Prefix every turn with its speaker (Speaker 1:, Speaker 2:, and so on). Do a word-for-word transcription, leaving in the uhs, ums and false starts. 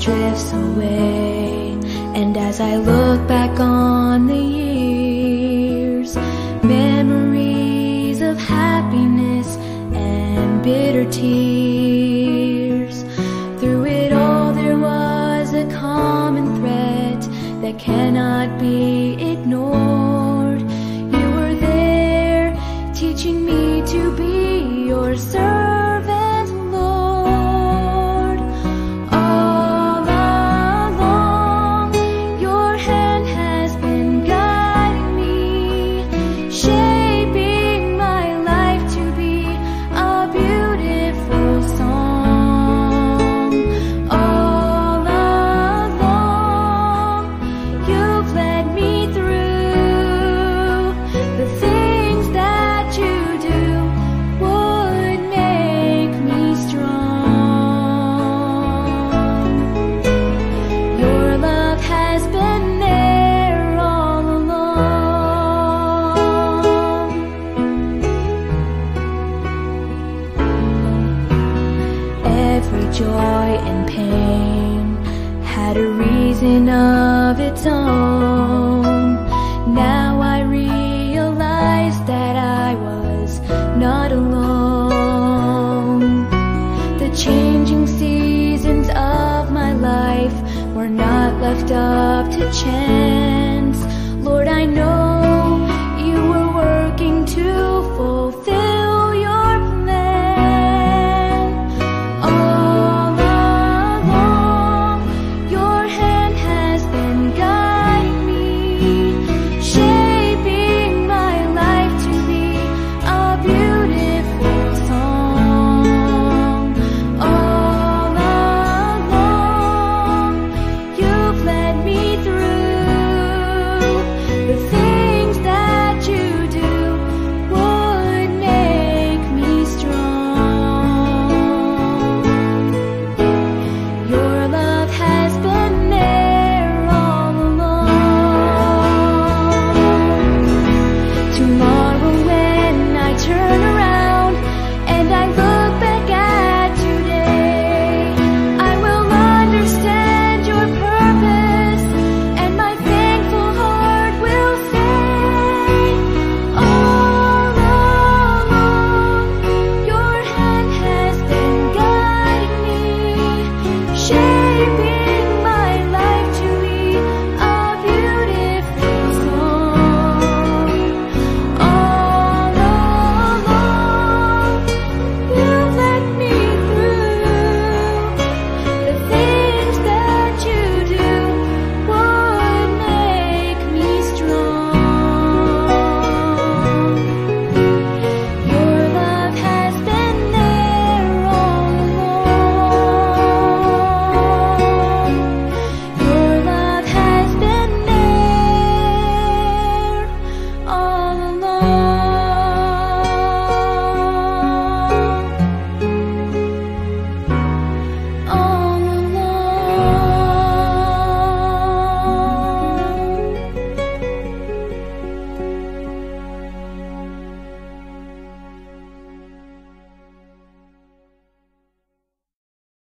Speaker 1: drifts away. And as I look back on the years, memories of happiness and bitter tears. Through it all there was a common thread that cannot be ignored. You were there teaching me to be your servant, Lord. All along your hand has been guiding me, shaping my life to be a beautiful song. All along you've led me through the things that you do would make me strong. Your love has been there all along. Every joy and pain had a reason of its own. Now I realize that I was not alone. The changing seasons of my life were not left up to chance. Lord, I know